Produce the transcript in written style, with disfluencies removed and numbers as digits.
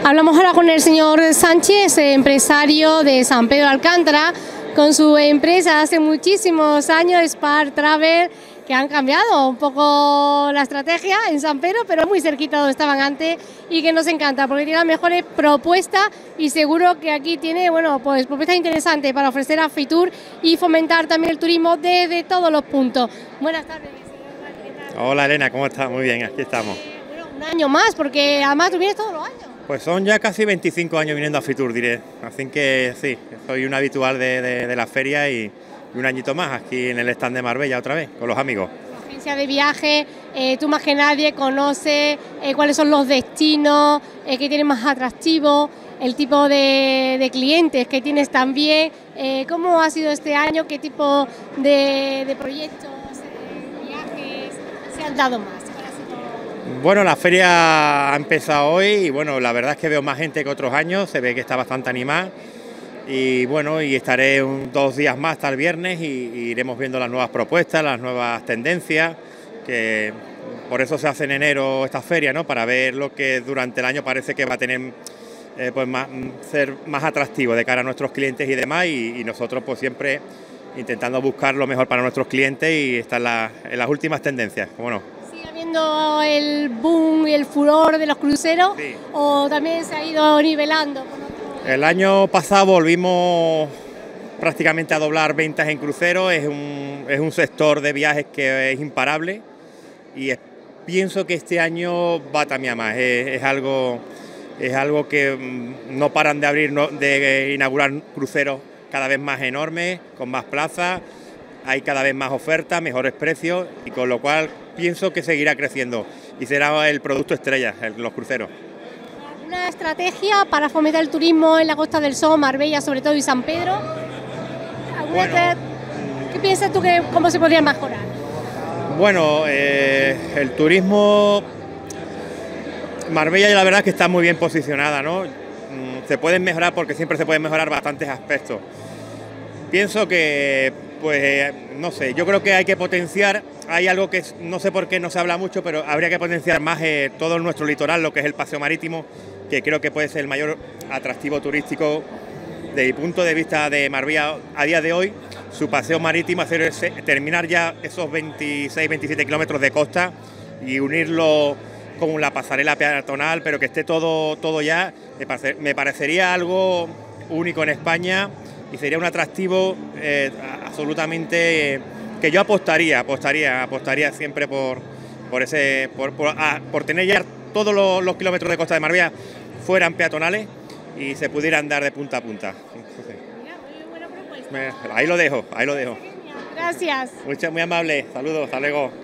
Hablamos ahora con el señor Sánchez, empresario de San Pedro de Alcántara, con su empresa hace muchísimos años, Spar Travel, que han cambiado un poco la estrategia en San Pedro, pero muy cerquita donde estaban antes, y que nos encanta porque tiene las mejores propuestas y seguro que aquí tiene, bueno, pues propuestas interesantes para ofrecer a Fitur y fomentar también el turismo desde todos los puntos. Buenas tardes, señor. Hola Elena, ¿cómo estás? Muy bien, aquí estamos. Bueno, un año más, porque además tú vienes todos los años. Pues son ya casi 25 años viniendo a Fitur, diré. Así que sí, soy un habitual de la feria y un añito más aquí en el stand de Marbella otra vez, con los amigos. La agencia de viaje, tú más que nadie conoces cuáles son los destinos que tienen más atractivos, el tipo de clientes que tienes también. ¿Cómo ha sido este año? ¿Qué tipo de proyectos, viajes se han dado más? Bueno, la feria ha empezado hoy y bueno, la verdad es que veo más gente que otros años, se ve que está bastante animada y bueno, y estaré 2 días más hasta el viernes y iremos viendo las nuevas propuestas, las nuevas tendencias, que por eso se hace en enero esta feria, ¿no? Para ver lo que durante el año parece que va a tener, pues ser más atractivo de cara a nuestros clientes y demás, y nosotros pues siempre intentando buscar lo mejor para nuestros clientes y estar en las últimas tendencias, ¿cómo no? ¿Viendo el boom y el furor de los cruceros? Sí. ¿O también se ha ido nivelando? El año pasado volvimos prácticamente a doblar ventas en cruceros, es un sector de viajes que es imparable y pienso que este año va también a más, es algo que no paran de abrir, de inaugurar cruceros cada vez más enormes, con más plazas, hay cada vez más ofertas, mejores precios y con lo cual pienso que seguirá creciendo y será el producto estrella, los cruceros. ¿Una estrategia para fomentar el turismo en la Costa del Sol, Marbella sobre todo y San Pedro? Bueno, ¿qué piensas tú que cómo se podría mejorar? Bueno, el turismo, Marbella la verdad es que está muy bien posicionada, ¿no? Se pueden mejorar porque siempre se pueden mejorar bastantes aspectos. Pienso que, pues, no sé, yo creo que hay que potenciar, hay algo que no sé por qué no se habla mucho, pero habría que potenciar más todo nuestro litoral, lo que es el paseo marítimo, que creo que puede ser el mayor atractivo turístico desde mi punto de vista de Marbella a día de hoy. Su paseo marítimo, terminar ya esos 26-27 kilómetros de costa y unirlo con la pasarela peatonal, pero que esté todo ya, me parecería algo único en España y sería un atractivo absolutamente que yo apostaría siempre por tener ya todos los kilómetros de costa de Marbella fueran peatonales y se pudieran dar de punta a punta. Ahí lo dejo. Gracias. Muy amable, saludos, hasta luego.